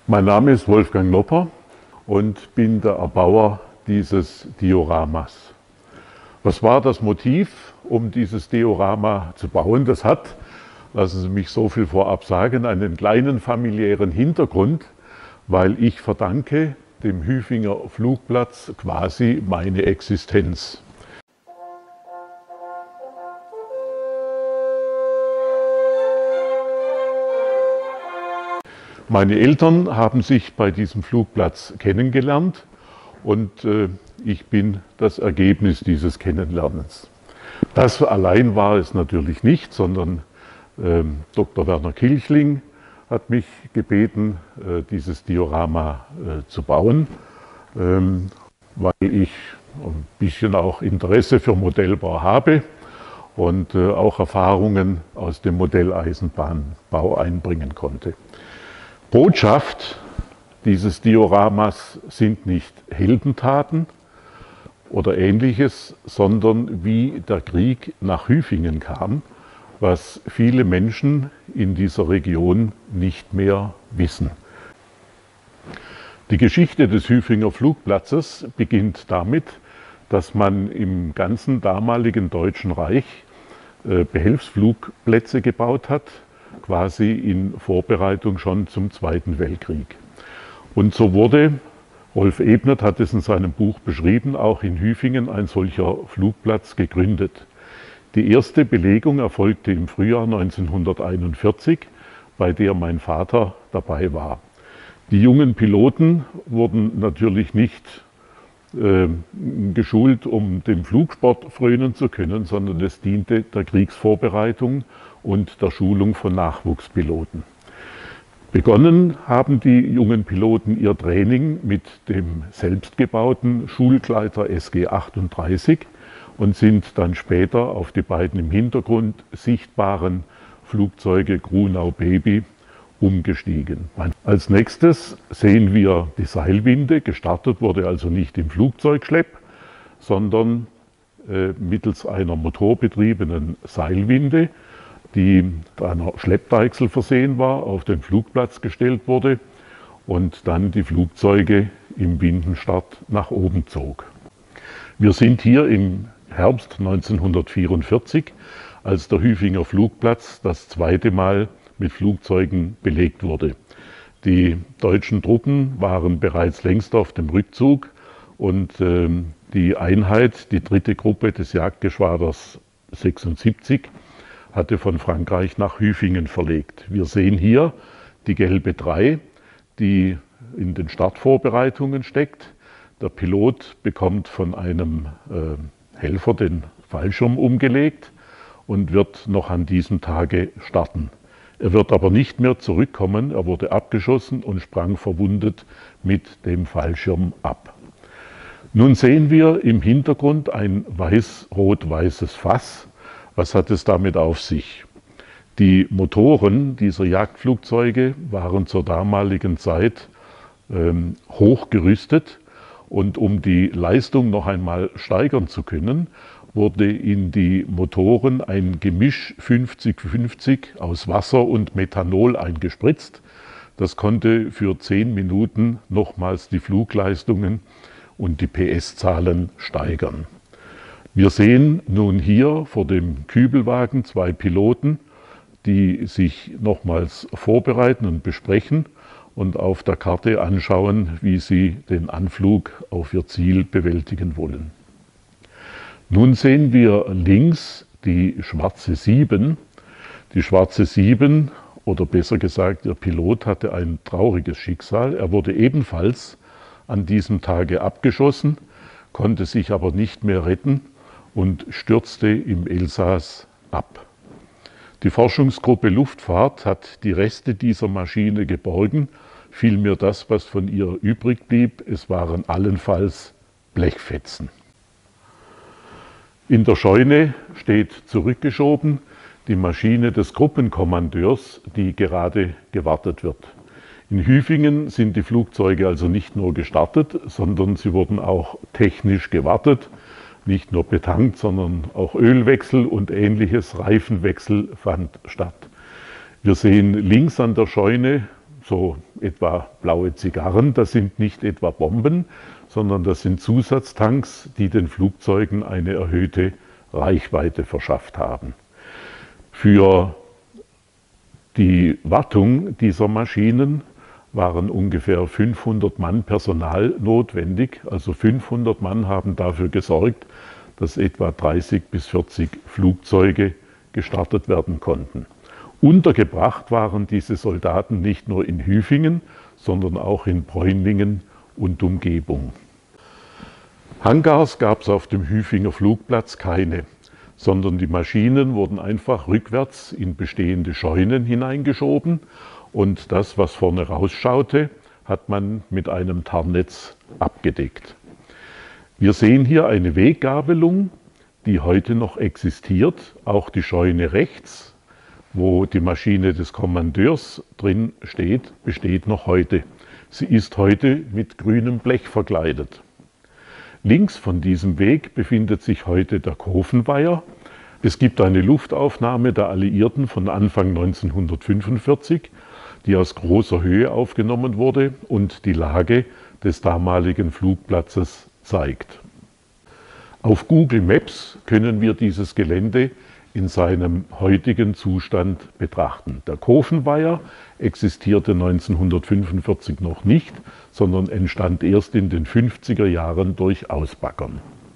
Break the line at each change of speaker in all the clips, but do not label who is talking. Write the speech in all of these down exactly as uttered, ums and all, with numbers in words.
Mein Name ist Wolfgang Nopper und bin der Erbauer dieses Dioramas. Was war das Motiv, um dieses Diorama zu bauen? Das hat, lassen Sie mich so viel vorab sagen, einen kleinen familiären Hintergrund, weil ich verdanke dem Hüfinger Flugplatz quasi meine Existenz. Meine Eltern haben sich bei diesem Flugplatz kennengelernt und äh, ich bin das Ergebnis dieses Kennenlernens. Das allein war es natürlich nicht, sondern äh, Doktor Werner Kilchling hat mich gebeten, äh, dieses Diorama äh, zu bauen, ähm, weil ich ein bisschen auch Interesse für Modellbau habe und äh, auch Erfahrungen aus dem Modelleisenbahnbau einbringen konnte. Botschaft dieses Dioramas sind nicht Heldentaten oder Ähnliches, sondern wie der Krieg nach Hüfingen kam, was viele Menschen in dieser Region nicht mehr wissen. Die Geschichte des Hüfinger Flugplatzes beginnt damit, dass man im ganzen damaligen Deutschen Reich Behelfsflugplätze gebaut hat, quasi in Vorbereitung schon zum Zweiten Weltkrieg. Und so wurde, Rolf Ebnet hat es in seinem Buch beschrieben, auch in Hüfingen ein solcher Flugplatz gegründet. Die erste Belegung erfolgte im Frühjahr neunzehnhunderteinundvierzig, bei der mein Vater dabei war. Die jungen Piloten wurden natürlich nicht äh, geschult, um dem Flugsport frönen zu können, sondern es diente der Kriegsvorbereitung und der Schulung von Nachwuchspiloten. Begonnen haben die jungen Piloten ihr Training mit dem selbstgebauten Schulgleiter S G achtunddreißig und sind dann später auf die beiden im Hintergrund sichtbaren Flugzeuge Grunau Baby umgestiegen. Als nächstes sehen wir die Seilwinde. Gestartet wurde also nicht im Flugzeugschlepp, sondern äh, mittels einer motorbetriebenen Seilwinde, die mit einer Schleppdeichsel versehen war, auf den Flugplatz gestellt wurde und dann die Flugzeuge im Windenstart nach oben zog. Wir sind hier im Herbst neunzehnhundertvierundvierzig, als der Hüfinger Flugplatz das zweite Mal mit Flugzeugen belegt wurde. Die deutschen Truppen waren bereits längst auf dem Rückzug und äh, die Einheit, die dritte Gruppe des Jagdgeschwaders sechsundsiebzig, hatte von Frankreich nach Hüfingen verlegt. Wir sehen hier die gelbe drei, die in den Startvorbereitungen steckt. Der Pilot bekommt von einem äh, Helfer den Fallschirm umgelegt und wird noch an diesem Tage starten. Er wird aber nicht mehr zurückkommen, er wurde abgeschossen und sprang verwundet mit dem Fallschirm ab. Nun sehen wir im Hintergrund ein weiß-rot-weißes Fass. Was hat es damit auf sich? Die Motoren dieser Jagdflugzeuge waren zur damaligen Zeit ähm, hochgerüstet und um die Leistung noch einmal steigern zu können, wurde in die Motoren ein Gemisch fünfzig fünfzig aus Wasser und Methanol eingespritzt. Das konnte für zehn Minuten nochmals die Flugleistungen und die P S-Zahlen steigern. Wir sehen nun hier vor dem Kübelwagen zwei Piloten, die sich nochmals vorbereiten und besprechen und auf der Karte anschauen, wie sie den Anflug auf ihr Ziel bewältigen wollen. Nun sehen wir links die schwarze sieben. Die schwarze sieben, oder besser gesagt, der Pilot hatte ein trauriges Schicksal. Er wurde ebenfalls an diesem Tage abgeschossen, konnte sich aber nicht mehr retten und stürzte im Elsass ab. Die Forschungsgruppe Luftfahrt hat die Reste dieser Maschine geborgen, vielmehr das, was von ihr übrig blieb. Es waren allenfalls Blechfetzen. In der Scheune steht zurückgeschoben die Maschine des Gruppenkommandeurs, die gerade gewartet wird. In Hüfingen sind die Flugzeuge also nicht nur gestartet, sondern sie wurden auch technisch gewartet. Nicht nur betankt, sondern auch Ölwechsel und ähnliches, Reifenwechsel fand statt. Wir sehen links an der Scheune so etwa blaue Zigarren. Das sind nicht etwa Bomben, sondern das sind Zusatztanks, die den Flugzeugen eine erhöhte Reichweite verschafft haben. Für die Wartung dieser Maschinen waren ungefähr fünfhundert Mann Personal notwendig. Also fünfhundert Mann haben dafür gesorgt, dass etwa dreißig bis vierzig Flugzeuge gestartet werden konnten. Untergebracht waren diese Soldaten nicht nur in Hüfingen, sondern auch in Bräunlingen und Umgebung. Hangars gab es auf dem Hüfinger Flugplatz keine, sondern die Maschinen wurden einfach rückwärts in bestehende Scheunen hineingeschoben und das, was vorne rausschaute, hat man mit einem Tarnnetz abgedeckt. Wir sehen hier eine Weggabelung, die heute noch existiert. Auch die Scheune rechts, wo die Maschine des Kommandeurs drin steht, besteht noch heute. Sie ist heute mit grünem Blech verkleidet. Links von diesem Weg befindet sich heute der Kofenweiher. Es gibt eine Luftaufnahme der Alliierten von Anfang neunzehnhundertfünfundvierzig, die aus großer Höhe aufgenommen wurde und die Lage des damaligen Flugplatzes zeigt. Auf Google Maps können wir dieses Gelände in seinem heutigen Zustand betrachten. Der Kofenweiher existierte neunzehnhundertfünfundvierzig noch nicht, sondern entstand erst in den fünfziger Jahren durch Ausbaggern.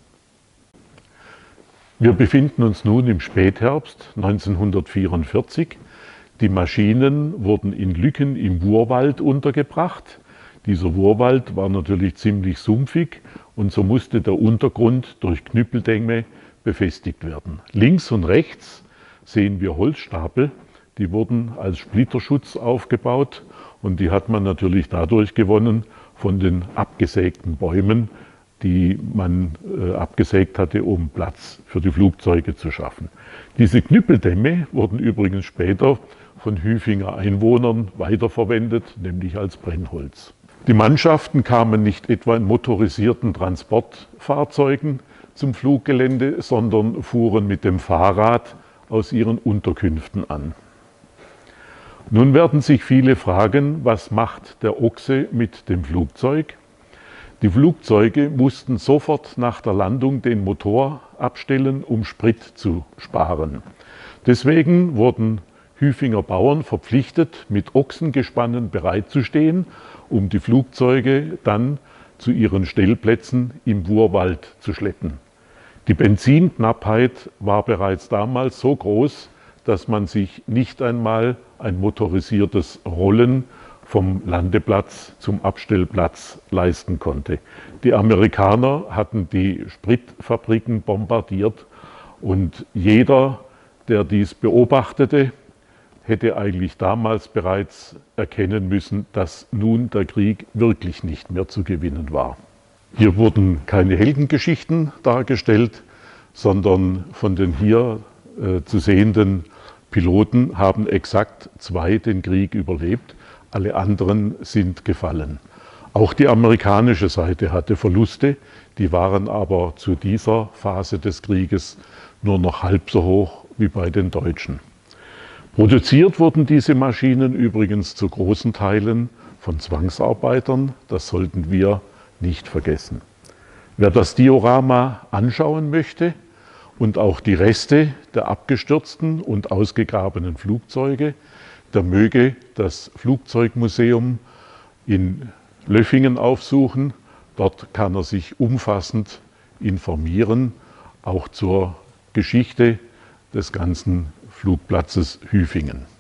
Wir befinden uns nun im Spätherbst neunzehnhundertvierundvierzig. Die Maschinen wurden in Lücken im Wurwald untergebracht. Dieser Wurwald war natürlich ziemlich sumpfig und so musste der Untergrund durch Knüppeldämme befestigt werden. Links und rechts sehen wir Holzstapel, die wurden als Splitterschutz aufgebaut und die hat man natürlich dadurch gewonnen von den abgesägten Bäumen, die man äh, abgesägt hatte, um Platz für die Flugzeuge zu schaffen. Diese Knüppeldämme wurden übrigens später von Hüfinger Einwohnern weiterverwendet, nämlich als Brennholz. Die Mannschaften kamen nicht etwa in motorisierten Transportfahrzeugen zum Fluggelände, sondern fuhren mit dem Fahrrad aus ihren Unterkünften an. Nun werden sich viele fragen, was macht der Ochse mit dem Flugzeug? Die Flugzeuge mussten sofort nach der Landung den Motor abstellen, um Sprit zu sparen. Deswegen wurden Hüfinger Bauern verpflichtet, mit Ochsengespannen bereitzustehen, um die Flugzeuge dann zu ihren Stellplätzen im Wurwald zu schleppen. Die Benzinknappheit war bereits damals so groß, dass man sich nicht einmal ein motorisiertes Rollen vom Landeplatz zum Abstellplatz leisten konnte. Die Amerikaner hatten die Spritfabriken bombardiert und jeder, der dies beobachtete, hätte eigentlich damals bereits erkennen müssen, dass nun der Krieg wirklich nicht mehr zu gewinnen war. Hier wurden keine Heldengeschichten dargestellt, sondern von den hier äh, zu sehenden Piloten haben exakt zwei den Krieg überlebt, alle anderen sind gefallen. Auch die amerikanische Seite hatte Verluste, die waren aber zu dieser Phase des Krieges nur noch halb so hoch wie bei den Deutschen. Produziert wurden diese Maschinen übrigens zu großen Teilen von Zwangsarbeitern, das sollten wir nicht vergessen. Wer das Diorama anschauen möchte und auch die Reste der abgestürzten und ausgegrabenen Flugzeuge, der möge das Flugzeugmuseum in Löffingen aufsuchen. Dort kann er sich umfassend informieren, auch zur Geschichte des ganzen Flugplatzes Hüfingen.